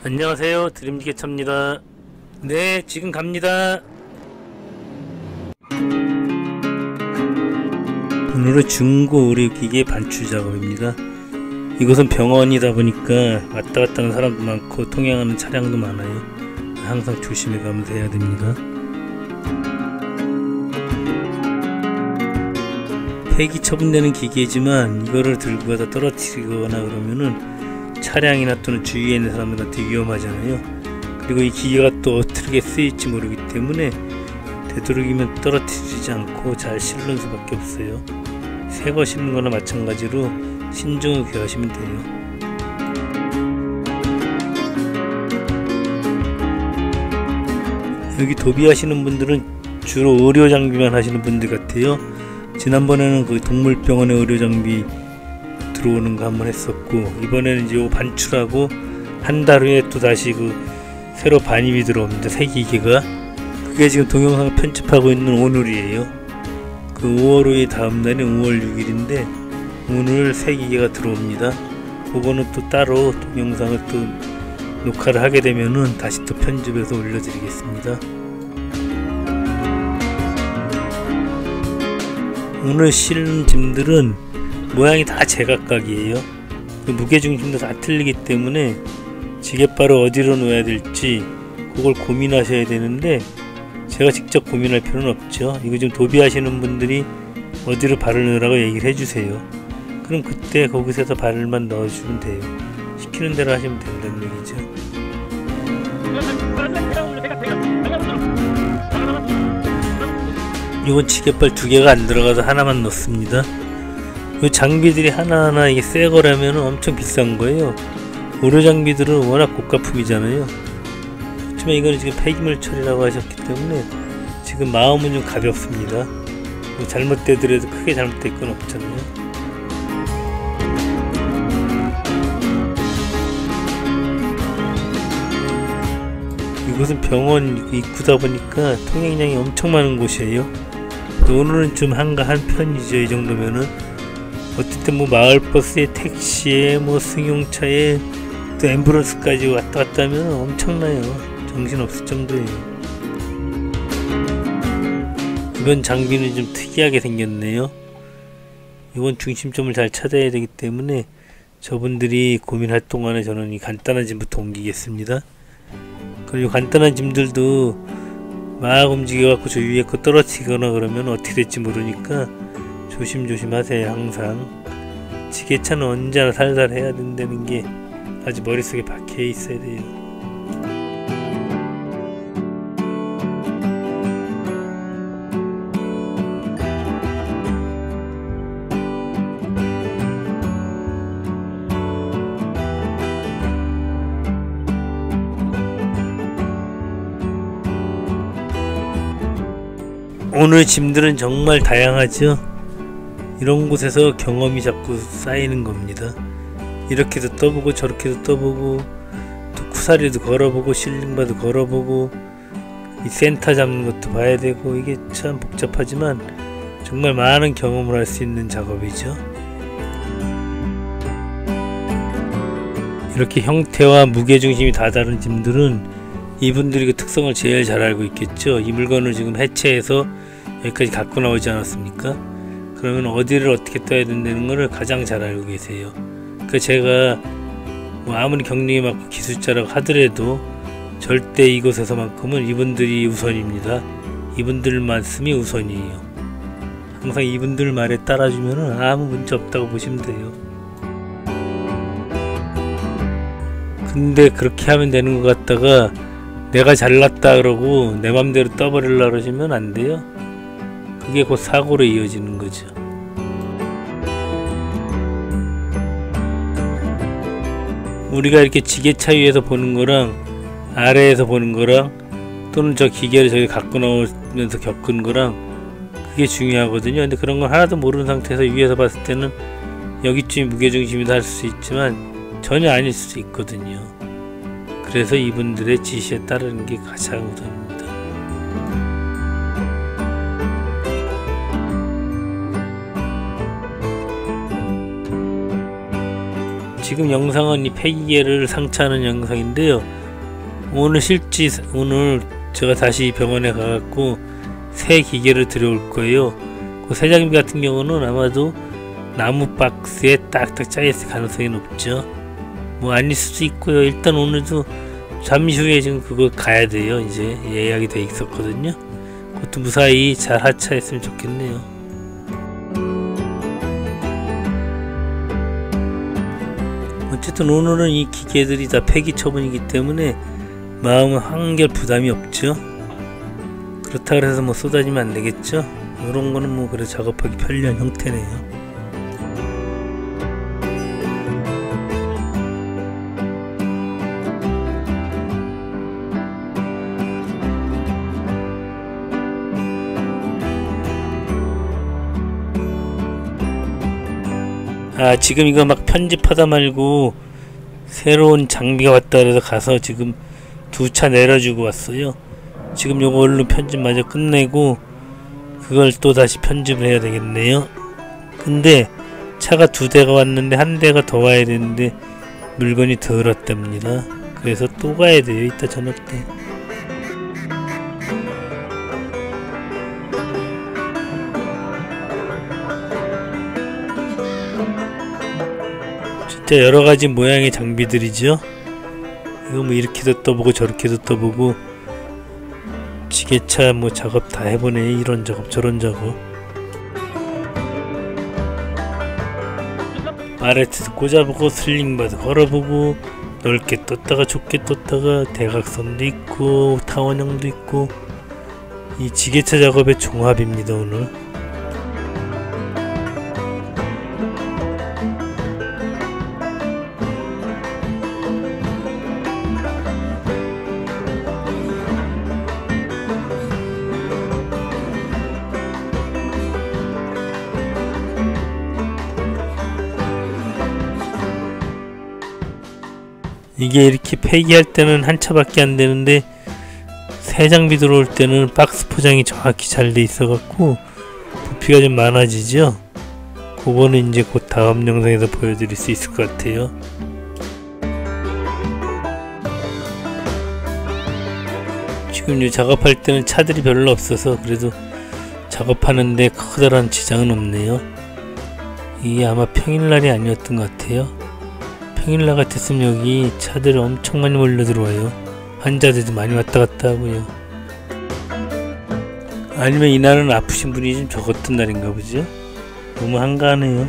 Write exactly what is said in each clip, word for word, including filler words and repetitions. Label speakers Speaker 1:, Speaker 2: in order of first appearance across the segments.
Speaker 1: 안녕하세요, 드림지게차입니다. 네, 지금 갑니다. 오늘은 중고 의료기계 반출 작업입니다. 이곳은 병원이다 보니까 왔다 갔다 하는 사람도 많고 통행하는 차량도 많아요. 항상 조심해 가면서 해야 됩니다. 폐기 처분되는 기계지만 이거를 들고 가서 떨어뜨리거나 그러면은 차량이나 또는 주위에 있는 사람들한테 위험하잖아요. 그리고 이 기계가 또 어떻게 쓰일지 모르기 때문에 되도록이면 떨어뜨리지 않고 잘 실는 수밖에 없어요. 새 거 실는 거나 마찬가지로 신중하게 귀하시면 돼요. 여기 도비하시는 분들은 주로 의료 장비만 하시는 분들 같아요. 지난번에는 그 동물병원의 의료 장비 들어오는 거 한번 했었고, 이번에는 이제 요 반출하고 한 달 후에 또 다시 그 새로 반입이 들어옵니다. 새 기계가. 그게 지금 동영상을 편집하고 있는 오늘이에요. 그 오월 후에 다음 날이 오월 육일인데 오늘 새 기계가 들어옵니다. 그거는 또 따로 동영상을 또 녹화를 하게 되면은 다시 또 편집해서 올려드리겠습니다. 오늘 실는 짐들은 모양이 다 제각각이에요. 그 무게중심도 다 틀리기 때문에 지게발을 어디로 놓아야 될지 그걸 고민하셔야 되는데, 제가 직접 고민할 필요는 없죠. 이거 지금 도비하시는 분들이 어디로 발을 넣으라고 얘기를 해주세요. 그럼 그때 거기서 발을만 넣어주면 돼요. 시키는 대로 하시면 된다는 얘기죠. 이건 지게발 두 개가 안 들어가서 하나만 넣습니다. 이 장비들이 하나하나 이게 새 거라면 엄청 비싼 거예요. 의료 장비들은 워낙 고가품이잖아요. 하지만 이거는 지금 폐기물 처리라고 하셨기 때문에 지금 마음은 좀 가볍습니다. 뭐 잘못되더라도 크게 잘못될 건 없잖아요. 이곳은 병원 입구다 보니까 통행량이 엄청 많은 곳이에요. 오늘은 좀 한가한 편이죠. 이 정도면은 어쨌든 뭐 마을버스에, 택시에, 뭐 승용차에, 또 앰뷸런스까지 왔다 갔다 하면 엄청나요. 정신없을 정도예요. 이번 장비는 좀 특이하게 생겼네요. 이건 중심점을 잘 찾아야 되기 때문에 저분들이 고민할 동안에 저는 이 간단한 짐부터 옮기겠습니다. 그리고 간단한 짐들도 막 움직여갖고 저 위에 거 떨어뜨리거나 그러면 어떻게 될지 모르니까 조심조심 하세요. 항상 지게차는 언제나 살살 해야 된다는 게 아주 머릿속에 박혀 있어야 돼요. 오늘 짐들은 정말 다양하죠. 이런 곳에서 경험이 자꾸 쌓이는 겁니다. 이렇게도 떠보고 저렇게도 떠보고 또 쿠사리도 걸어보고 실링바도 걸어보고 이 센터 잡는 것도 봐야 되고, 이게 참 복잡하지만 정말 많은 경험을 할 수 있는 작업이죠. 이렇게 형태와 무게중심이 다 다른 짐들은 이분들이 그 특성을 제일 잘 알고 있겠죠. 이 물건을 지금 해체해서 여기까지 갖고 나오지 않았습니까? 그러면 어디를 어떻게 떠야 된다는 것을 가장 잘 알고 계세요. 그 제가 뭐 아무리 경력이 많고 기술자라고 하더라도 절대 이곳에서만큼은 이분들이 우선입니다. 이분들 말씀이 우선이에요. 항상 이분들 말에 따라주면 아무 문제 없다고 보시면 돼요. 근데 그렇게 하면 되는 것 같다가 내가 잘났다 그러고 내 맘대로 떠버리려고 그러시면 안 돼요. 그게 곧 사고로 이어지는 거죠. 우리가 이렇게 지게차 위에서 보는 거랑 아래에서 보는 거랑 또는 저 기계를 저기 갖고 나오면서 겪은 거랑 그게 중요하거든요. 근데 그런 걸 하나도 모르는 상태에서 위에서 봤을 때는 여기쯤이 무게중심이다 할 수 있지만 전혀 아닐 수 있거든요. 그래서 이분들의 지시에 따르는 게 가장 우선입니다. 지금 영상은 이 폐기계를 상차하는 영상인데요. 오늘 실제 오늘 제가 다시 병원에 가갖고 새 기계를 들여올 거예요. 그 새 장비 같은 경우는 아마도 나무 박스에 딱딱 짜있을 가능성이 높죠. 뭐 아닐 수도 있고요. 일단 오늘도 잠시 후에 지금 그거 가야 돼요. 이제 예약이 돼 있었거든요. 그것도 무사히 잘 하차했으면 좋겠네요. 어쨌든 오늘은 이 기계들이 다 폐기 처분이기 때문에 마음은 한결 부담이 없죠. 그렇다 그래서 뭐 쏟아지면 안 되겠죠. 이런 거는 뭐 그래 작업하기 편리한 형태네요. 아, 지금 이거 막 편집하다 말고 새로운 장비가 왔다 그래서 가서 지금 두 차 내려주고 왔어요. 지금 요거 얼른 편집 마저 끝내고 그걸 또 다시 편집을 해야 되겠네요. 근데 차가 두 대가 왔는데 한 대가 더 와야 되는데 물건이 덜 왔답니다. 그래서 또 가야 돼요. 이따 저녁 때. 진짜 여러가지 모양의 장비들이죠. 이거 뭐 이렇게도 떠보고 저렇게도 떠보고 지게차 뭐 작업 다 해보네. 이런 작업 저런 작업. 마레트도 꽂아보고 슬링바도 걸어보고 넓게 떴다가 좁게 떴다가 대각선도 있고 타원형도 있고 이 지게차 작업의 종합입니다 오늘. 이게 이렇게 폐기할 때는 한 차밖에 안 되는데 새 장비 들어올 때는 박스 포장이 정확히 잘 돼 있어 갖고 부피가 좀 많아지죠. 그거는 이제 곧 다음 영상에서 보여드릴 수 있을 것 같아요. 지금 이 작업할 때는 차들이 별로 없어서 그래도 작업하는데 커다란 지장은 없네요. 이게 아마 평일날이 아니었던 것 같아요. 평일날 같았으면 여기 차들이 엄청 많이 몰려 들어와요. 환자들도 많이 왔다 갔다 하고요. 아니면 이날은 아프신 분이 좀 적었던 날인가 보죠. 너무 한가하네요.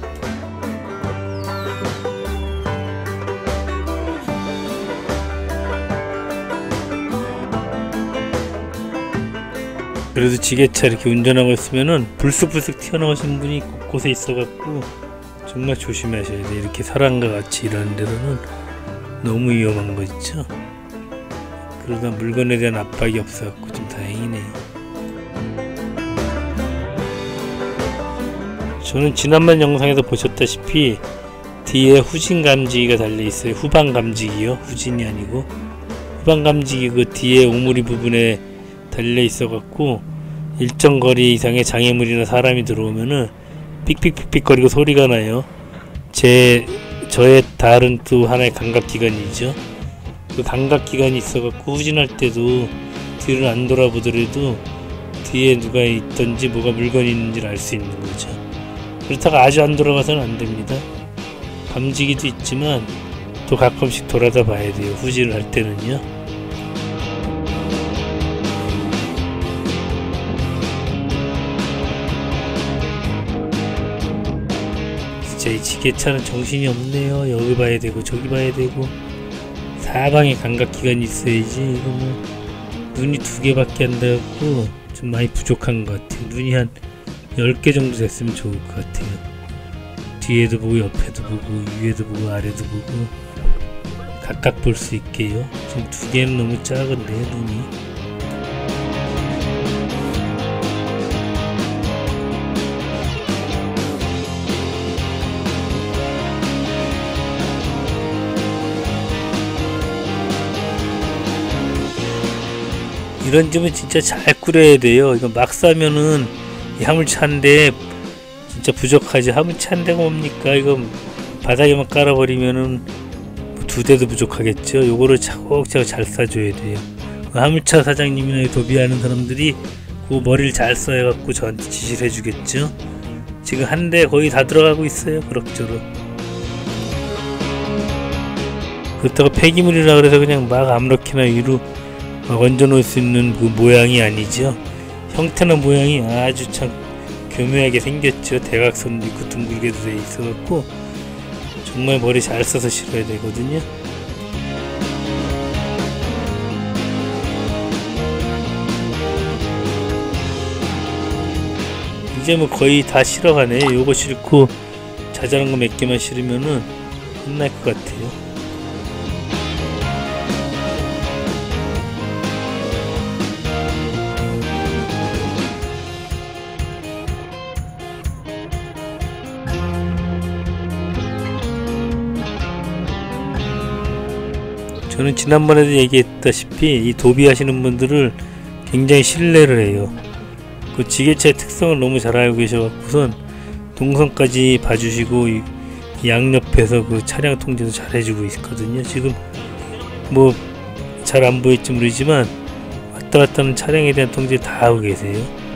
Speaker 1: 그래도 지게차 이렇게 운전하고 있으면은 불쑥불쑥 튀어나오신 분이 곳곳에 있어갖고 정말 조심하셔야 돼요. 이렇게 사람과 같이 일하는 데서는 너무 위험한 거 있죠. 그러다 물건에 대한 압박이 없어갖고 좀 다행이네요. 저는 지난번 영상에서 보셨다시피 뒤에 후진 감지기가 달려있어요. 후방 감지기요. 후진이 아니고 후방 감지기 그 뒤에 오므리 부분에 달려있어갖고 일정 거리 이상의 장애물이나 사람이 들어오면은 삑삑삑삑 거리고 소리가 나요. 제 저의 다른 또 하나의 감각기관이죠. 그 감각기관이 있어갖고 후진할 때도 뒤를 안 돌아보더라도 뒤에 누가 있던지 뭐가 물건이 있는지를 알 수 있는 거죠. 그렇다가 아주 안 돌아가서는 안 됩니다. 감지기도 있지만 또 가끔씩 돌아다 봐야 돼요. 후진을 할 때는요. 진짜 이 지게차는 정신이 없네요. 여기 봐야 되고 저기 봐야 되고 사방에 감각기관이 있어야지. 이거 뭐 눈이 두 개밖에 안 돼갖고 좀 많이 부족한 것 같아요. 눈이 한 열 개 정도 됐으면 좋을 것 같아요. 뒤에도 보고 옆에도 보고 위에도 보고 아래도 보고 각각 볼 수 있게요. 지금 두 개는 너무 작은데 눈이. 이런 집은 진짜 잘 꾸려야 돼요. 이거 막 싸면은 이 화물차 한 대 진짜 부족하지. 화물차 한 대가 뭡니까? 이거 바닥에만 깔아버리면은 두 대도 부족하겠죠. 요거를 차곡차곡 잘 싸줘야 돼요. 화물차 사장님이나 도비하는 사람들이 그 머리를 잘 써해갖고 저한테 지시를 해주겠죠. 지금 한 대 거의 다 들어가고 있어요. 그럭저럭. 그렇다고 폐기물이라 그래서 그냥 막 아무렇게나 위로 막 얹어놓을 수 있는 그 모양이 아니죠. 형태나 모양이 아주 참 교묘하게 생겼죠. 대각선도 있고 둥글게도 돼 있어갖고 정말 머리 잘 써서 실어야 되거든요. 이제 뭐 거의 다 실어가네. 요거 실고 자잘한 거 몇 개만 실으면은 끝날 것 같아요. 저는 지난번에도 얘기했다시피 이 도비 하시는 분들을 굉장히 신뢰를 해요. 그 지게차의 특성을 너무 잘 알고 계셔갖고선 동선까지 봐주시고 이 양옆에서 그 차량 통제도 잘 해주고 있거든요. 지금 뭐 잘 안 보일지 모르지만 왔다 갔다 하는 차량에 대한 통제 다 하고 계세요.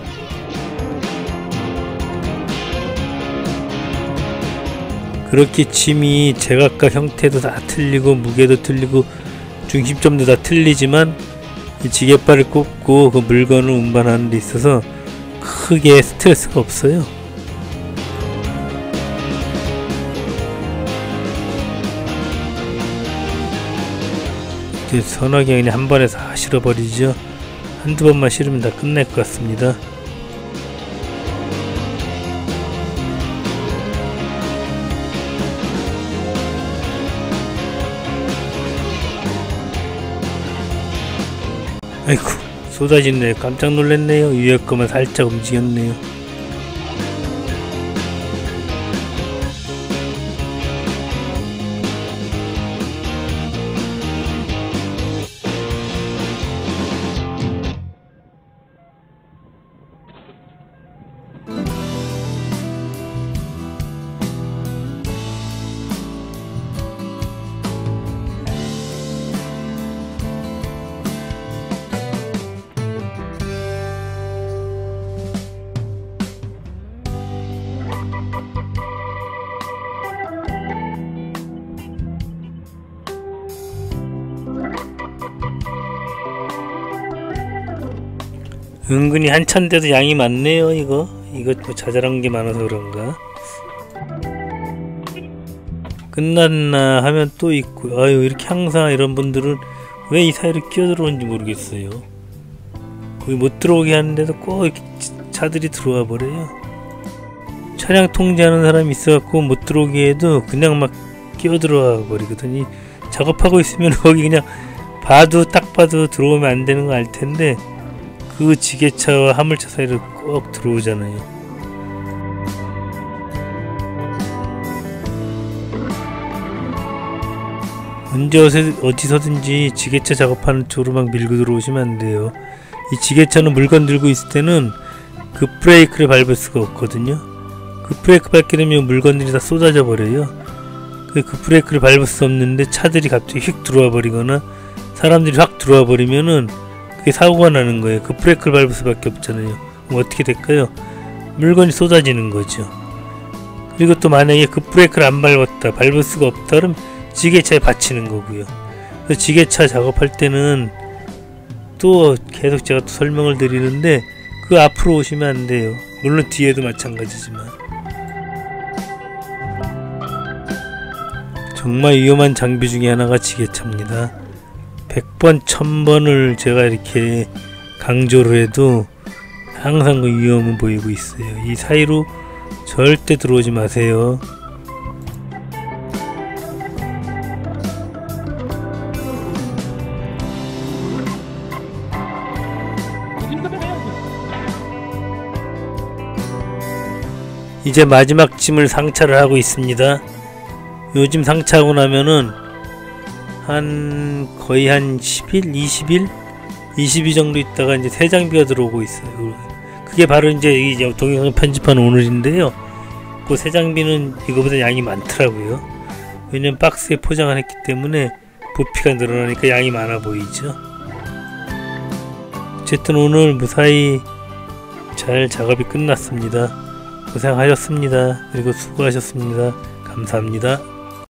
Speaker 1: 그렇게 짐이 제각각 형태도 다 틀리고 무게도 틀리고 중심점도 다 틀리지만 이 지게발을 꽂고 그 물건을 운반하는 데 있어서 크게 스트레스가 없어요. 이제 선하게 그냥 한 번에 다 실어버리죠. 한두 번만 실으면 다 끝날 것 같습니다. 아이쿠 쏟아지네. 깜짝 놀랐네요. 위에 거만 살짝 움직였네요. 은근히 한차인데도 양이 많네요. 이거 이거 뭐 자잘한 게 많아서 그런가. 끝났나 하면 또 있고. 아유 이렇게 항상 이런 분들은 왜 이 사이로 끼어들어오는지 모르겠어요. 거기 못 들어오게 하는데도 꼭 이렇게 차들이 들어와 버려요. 차량 통제하는 사람이 있어갖고 못 들어오게 해도 그냥 막 끼어들어와 버리거든요. 작업하고 있으면 거기 그냥 봐도 딱 봐도 들어오면 안 되는 거 알 텐데 그 지게차와 화물차 사이로 꼭 들어오잖아요. 언제 어디서든지 지게차 작업하는 쪽으로 막 밀고 들어오시면 안 돼요. 이 지게차는 물건 들고 있을 때는 그 브레이크를 밟을 수가 없거든요. 그 브레이크 밟게 되면 물건들이 다 쏟아져 버려요. 그 브레이크를 밟을 수 없는데 차들이 갑자기 휙 들어와 버리거나 사람들이 확 들어와 버리면은 그게 사고가 나는 거예요. 그 브레이크를 밟을 수밖에 없잖아요. 그럼 어떻게 될까요? 물건이 쏟아지는 거죠. 그리고 또 만약에 그 브레이크를 안 밟았다, 밟을 수가 없다 그럼 지게차에 받치는 거고요. 그래서 지게차 작업할 때는 또 계속 제가 또 설명을 드리는데 그 앞으로 오시면 안 돼요. 물론 뒤에도 마찬가지지만 정말 위험한 장비 중에 하나가 지게차입니다. 백 번, 천 번을 제가 이렇게 강조를 해도 항상 그 위험은 보이고 있어요. 이 사이로 절대 들어오지 마세요. 이제 마지막 짐을 상차를 하고 있습니다. 요즘 상차하고 나면은 한 거의 한 십 일, 이십 일, 이십 일 정도 있다가 이제 새 장비가 들어오고 있어요. 그게 바로 이제 이 동영상 편집한 오늘인데요. 그 새 장비는 이거보다 양이 많더라고요. 왜냐면 박스에 포장을 했기 때문에 부피가 늘어나니까 양이 많아 보이죠. 어쨌든 오늘 무사히 잘 작업이 끝났습니다. 고생하셨습니다. 그리고 수고하셨습니다. 감사합니다.